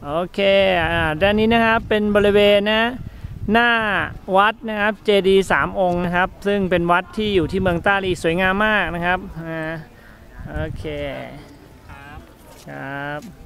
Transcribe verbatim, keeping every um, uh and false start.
โอเคอ่าด้านนี้นะครับเป็นบริเวณนะหน้าวัดนะครับเจดีย์สามองค์นะครับซึ่งเป็นวัดที่อยู่ที่เมืองต้าลีสวยงามมากนะครับอ่าโอเคครับ